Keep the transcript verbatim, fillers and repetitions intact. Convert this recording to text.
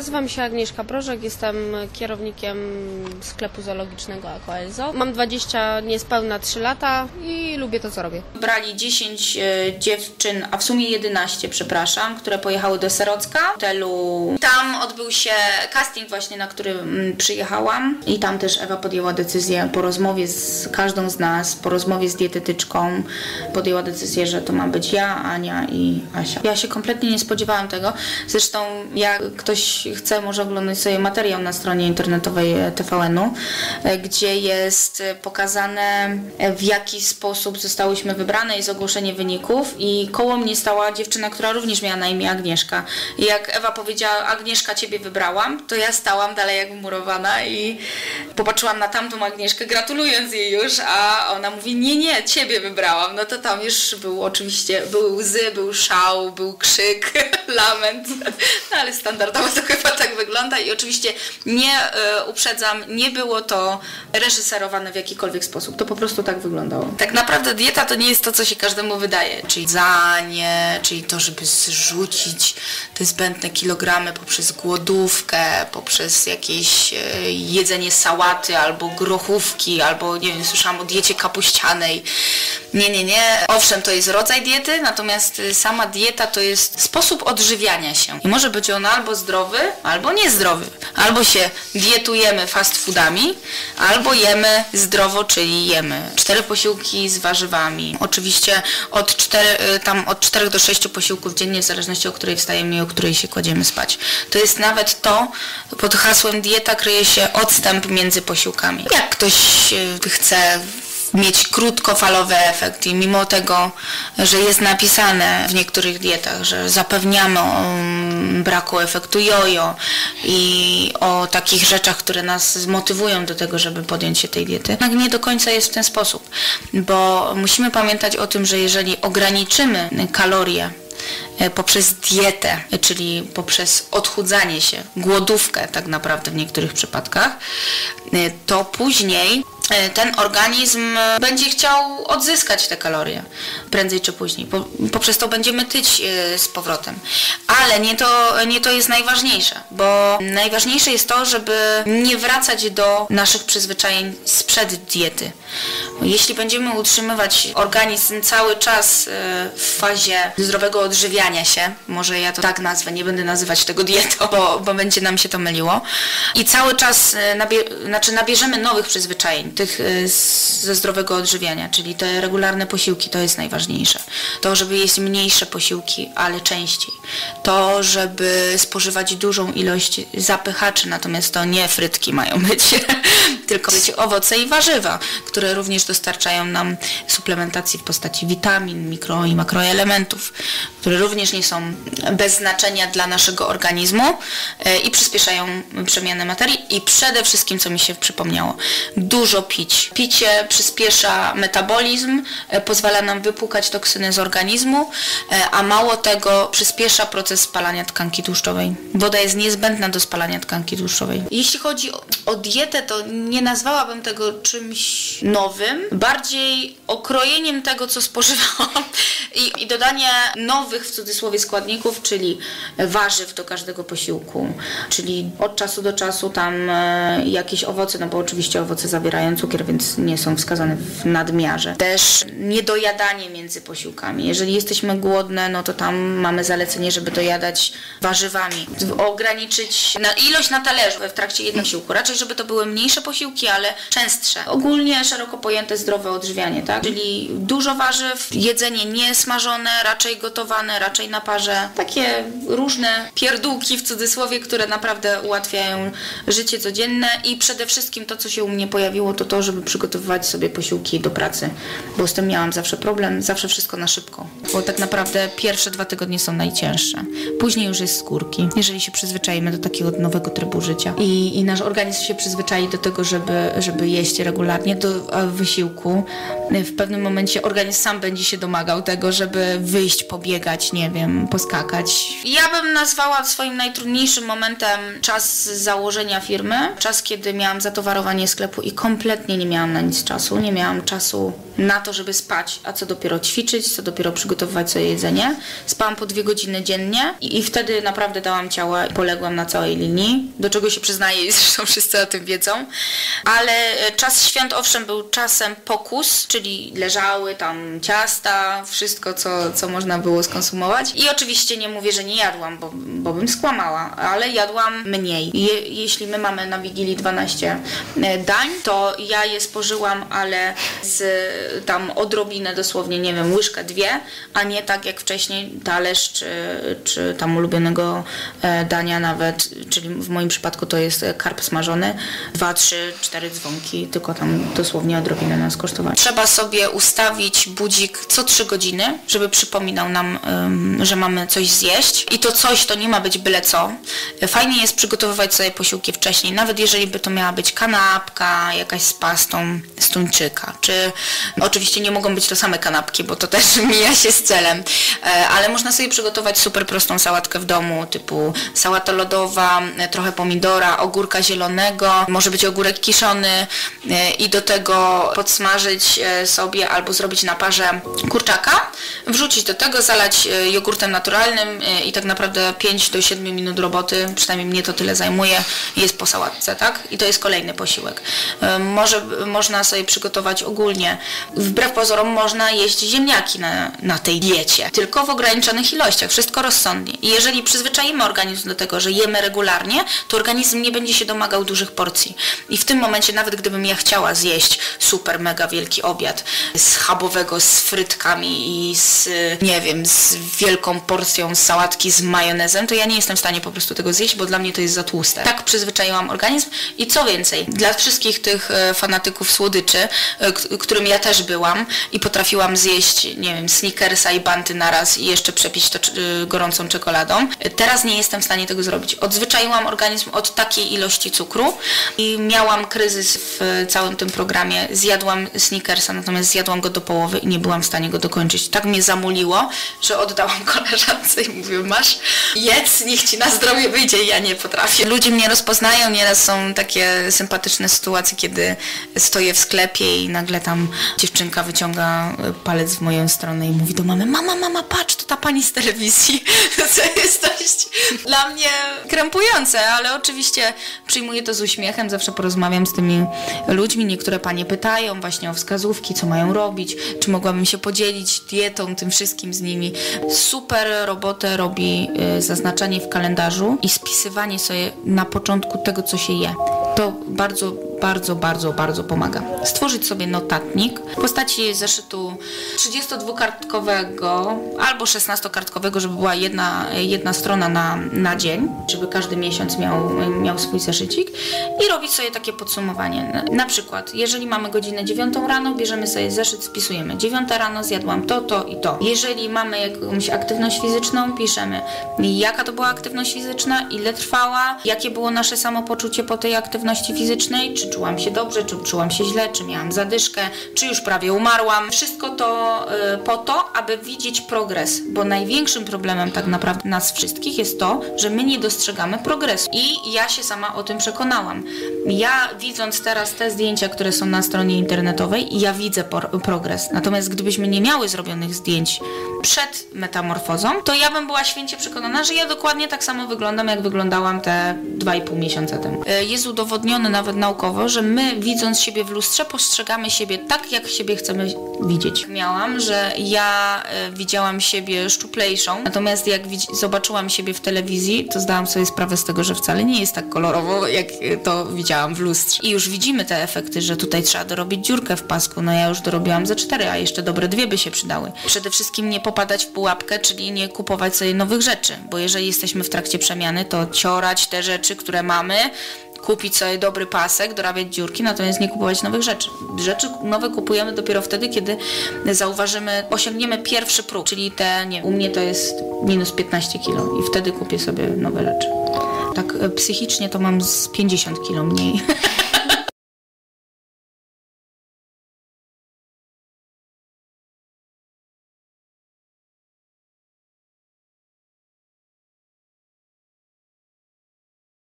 Nazywam się Agnieszka Brożek, jestem kierownikiem sklepu zoologicznego Akoelzo. Mam dwadzieścia, niespełna trzy lata i lubię to, co robię. Brali dziesięć e, dziewczyn, a w sumie jedenaście, przepraszam, które pojechały do Serocka, hotelu. Tam odbył się casting właśnie, na który m, przyjechałam i tam też Ewa podjęła decyzję po rozmowie z każdą z nas, po rozmowie z dietetyczką, podjęła decyzję, że to ma być ja, Ania i Asia. Ja się kompletnie nie spodziewałam tego. Zresztą jak ktoś chce, może oglądać sobie materiał na stronie internetowej T V N-u, gdzie jest pokazane, w jaki sposób zostałyśmy wybrane, jest ogłoszenie wyników i koło mnie stała dziewczyna, która również miała na imię Agnieszka. I jak Ewa powiedziała: Agnieszka, ciebie wybrałam, to ja stałam dalej jak wmurowana i popatrzyłam na tamtą Agnieszkę, gratulując jej już, a ona mówi: nie, nie, ciebie wybrałam. No to tam już był oczywiście, były łzy, był szał, był krzyk, lament, no ale standardowo to chyba tak wygląda i oczywiście nie e, uprzedzam, nie było to reżyserowane w jakikolwiek sposób, to po prostu tak wyglądało. Tak naprawdę dieta to nie jest to, co się każdemu wydaje, czyli jedzenie, czyli to, żeby zrzucić te zbędne kilogramy poprzez głodówkę, poprzez jakieś e, jedzenie sałaty albo grochówki, albo nie wiem, słyszałam o diecie kapuścianej. Nie, nie, nie. Owszem, to jest rodzaj diety, natomiast sama dieta to jest sposób odżywiania się. I może być on albo zdrowy, albo niezdrowy. Albo się dietujemy fast foodami, albo jemy zdrowo, czyli jemy cztery posiłki z warzywami. Oczywiście od, cztery, tam od czterech do sześciu posiłków dziennie, w zależności o której wstajemy i o której się kładziemy spać. To jest nawet to, pod hasłem dieta kryje się odstęp między posiłkami. Jak ktoś chce mieć krótkofalowy efekt i mimo tego, że jest napisane w niektórych dietach, że zapewniamy o braku efektu jojo i o takich rzeczach, które nas zmotywują do tego, żeby podjąć się tej diety, jednak nie do końca jest w ten sposób, bo musimy pamiętać o tym, że jeżeli ograniczymy kalorie poprzez dietę, czyli poprzez odchudzanie się, głodówkę tak naprawdę w niektórych przypadkach, to później ten organizm będzie chciał odzyskać te kalorie prędzej czy później. Poprzez to będziemy tyć z powrotem. Ale nie to, nie to jest najważniejsze, bo najważniejsze jest to, żeby nie wracać do naszych przyzwyczajeń sprzed diety. Jeśli będziemy utrzymywać organizm cały czas w fazie zdrowego odżywiania się, może ja to tak nazwę, nie będę nazywać tego dietą, bo, bo będzie nam się to myliło, i cały czas nabie- znaczy nabierzemy nowych przyzwyczajeń, tych ze zdrowego odżywiania, czyli te regularne posiłki, to jest najważniejsze. To, żeby jeść mniejsze posiłki, ale częściej. To, żeby spożywać dużą ilość zapychaczy, natomiast to nie frytki mają być, tylko być owoce i warzywa, które również dostarczają nam suplementacji w postaci witamin, mikro i makroelementów, które również nie są bez znaczenia dla naszego organizmu i przyspieszają przemianę materii i przede wszystkim, co mi się przypomniało, dużo pić. Picie przyspiesza metabolizm, pozwala nam wypłukać toksyny z organizmu, a mało tego przyspiesza proces spalania tkanki tłuszczowej. Woda jest niezbędna do spalania tkanki tłuszczowej. Jeśli chodzi o, o dietę, to nie nazwałabym tego czymś nowym, bardziej okrojeniem tego, co spożywałam i, i dodanie nowych, w cudzysłowie, składników, czyli warzyw do każdego posiłku, czyli od czasu do czasu tam e, jakieś owoce, no bo oczywiście owoce zawierają cukier, więc nie są wskazane w nadmiarze. Też niedojadanie między posiłkami. Jeżeli jesteśmy głodne, no to tam mamy zalecenie, żeby dojadać warzywami. Ograniczyć na ilość na talerzu w trakcie jednego posiłku. Raczej, żeby to były mniejsze posiłki, ale częstsze. Ogólnie szeroko pojęte zdrowe odżywianie, tak? Czyli dużo warzyw, jedzenie niesmażone, raczej gotowane, raczej na parze. Takie różne pierdółki w cudzysłowie, które naprawdę ułatwiają życie codzienne i przede wszystkim to, co się u mnie pojawiło, to to, żeby przygotowywać sobie posiłki do pracy, bo z tym miałam zawsze problem, zawsze wszystko na szybko, bo tak naprawdę pierwsze dwa tygodnie są najcięższe. Później już jest z górki, jeżeli się przyzwyczajimy do takiego nowego trybu życia i, i nasz organizm się przyzwyczai do tego, żeby, żeby jeść regularnie, do wysiłku. W pewnym momencie organizm sam będzie się domagał tego, żeby wyjść, pobiegać, nie wiem, poskakać. Ja bym nazwała swoim najtrudniejszym momentem czas założenia firmy, czas, kiedy miałam zatowarowanie sklepu i kompletnie nie miałam na nic czasu, nie miałam czasu na to, żeby spać, a co dopiero ćwiczyć, co dopiero przygotowywać sobie jedzenie. Spałam po dwie godziny dziennie i, i wtedy naprawdę dałam ciała i poległam na całej linii, do czego się przyznaję i zresztą wszyscy o tym wiedzą. Ale czas świąt owszem był czasem pokus, czyli leżały tam ciasta, wszystko co, co można było skonsumować. I oczywiście nie mówię, że nie jadłam, bo, bo bym skłamała, ale jadłam mniej. Je, jeśli my mamy na Wigilii dwanaście dań, to ja je spożyłam, ale z tam odrobinę dosłownie, nie wiem, łyżkę, dwie, a nie tak jak wcześniej talerz, czy, czy tam ulubionego dania nawet, czyli w moim przypadku to jest karp smażony, dwa, trzy, cztery dzwonki, tylko tam dosłownie odrobinę nas kosztowało. Trzeba sobie ustawić budzik co trzy godziny, żeby przypominał nam, um, że mamy coś zjeść i to coś to nie ma być byle co. Fajnie jest przygotowywać sobie posiłki wcześniej, nawet jeżeli by to miała być kanapka, jakaś z pastą z tuńczyka, czy oczywiście nie mogą być to same kanapki, bo to też mija się z celem, ale można sobie przygotować super prostą sałatkę w domu, typu sałata lodowa, trochę pomidora, ogórka zielonego, może być ogórek kiszony i do tego podsmażyć sobie albo zrobić na parze kurczaka, wrzucić do tego, zalać jogurtem naturalnym i tak naprawdę pięć do siedmiu minut roboty, przynajmniej mnie to tyle zajmuje, jest po sałatce, tak? I to jest kolejny posiłek. Może, można sobie przygotować ogólnie, wbrew pozorom można jeść ziemniaki na, na tej diecie, tylko w ograniczonych ilościach, wszystko rozsądnie. I jeżeli przyzwyczaimy organizm do tego, że jemy regularnie, to organizm nie będzie się domagał dużych porcji. I w tym momencie, nawet gdybym ja chciała zjeść super, mega wielki obiad schabowego z frytkami i z, nie wiem, z wielką porcją sałatki z majonezem, to ja nie jestem w stanie po prostu tego zjeść, bo dla mnie to jest za tłuste. Tak przyzwyczaiłam organizm i co więcej, dla wszystkich tych fanatyków słodyczy, którym ja też byłam i potrafiłam zjeść, nie wiem, Snickersa i Banty naraz i jeszcze przepić to gorącą czekoladą. Teraz nie jestem w stanie tego zrobić. Odzwyczaiłam organizm od takiej ilości cukru i miałam kryzys w całym tym programie. Zjadłam Snickersa, natomiast zjadłam go do połowy i nie byłam w stanie go dokończyć. Tak mnie zamuliło, że oddałam koleżance i mówię, masz, jedz, niech ci na zdrowie wyjdzie i ja nie potrafię. Ludzie mnie rozpoznają, nieraz są takie sympatyczne sytuacje, kiedy stoję w sklepie i nagle tam dziewczynka wyciąga palec w moją stronę i mówi do mamy, mama, mama, patrz, to ta pani z telewizji. To jest dość dla mnie krępujące, ale oczywiście przyjmuję to z uśmiechem, zawsze porozmawiam z tymi ludźmi, niektóre panie pytają właśnie o wskazówki, co mają robić, czy mogłabym się podzielić dietą, tym wszystkim z nimi. Super robotę robi zaznaczanie w kalendarzu i spisywanie sobie na początku tego, co się je. To bardzo, bardzo, bardzo, bardzo pomaga. Stworzyć sobie notatnik w postaci zeszytu trzydziestodwukartkowego albo szesnastokartkowego, żeby była jedna, jedna strona na, na dzień, żeby każdy miesiąc miał, miał swój zeszycik i robić sobie takie podsumowanie. Na przykład, jeżeli mamy godzinę dziewiątą rano, bierzemy sobie zeszyt, spisujemy. Dziewiąta rano zjadłam to, to i to. Jeżeli mamy jakąś aktywność fizyczną, piszemy, jaka to była aktywność fizyczna, ile trwała, jakie było nasze samopoczucie po tej aktywności fizycznej, czy czułam się dobrze, czy czułam się źle, czy miałam zadyszkę, czy już prawie umarłam. Wszystko to y, po to, aby widzieć progres, bo największym problemem tak naprawdę nas wszystkich jest to, że my nie dostrzegamy progresu. I ja się sama o tym przekonałam. Ja widząc teraz te zdjęcia, które są na stronie internetowej, ja widzę por- progres. Natomiast gdybyśmy nie miały zrobionych zdjęć przed metamorfozą, to ja bym była święcie przekonana, że ja dokładnie tak samo wyglądam, jak wyglądałam te dwa i pół miesiąca temu. Jest udowodnione nawet naukowo, że my widząc siebie w lustrze postrzegamy siebie tak, jak siebie chcemy widzieć. Miałam, że ja e, widziałam siebie szczuplejszą, natomiast jak widz- zobaczyłam siebie w telewizji, to zdałam sobie sprawę z tego, że wcale nie jest tak kolorowo, jak to widziałam w lustrze. I już widzimy te efekty, że tutaj trzeba dorobić dziurkę w pasku. No ja już dorobiłam ze cztery, a jeszcze dobre dwie by się przydały. Przede wszystkim nie popadać w pułapkę, czyli nie kupować sobie nowych rzeczy, bo jeżeli jesteśmy w trakcie przemiany, to ciorać te rzeczy, które mamy, kupić sobie dobry pasek, dorabiać dziurki, natomiast nie kupować nowych rzeczy. Rzeczy nowe kupujemy dopiero wtedy, kiedy zauważymy, osiągniemy pierwszy próg, czyli te, nie, u mnie to jest minus piętnaście kilo i wtedy kupię sobie nowe rzeczy. Tak psychicznie to mam z pięćdziesiąt kilo mniej.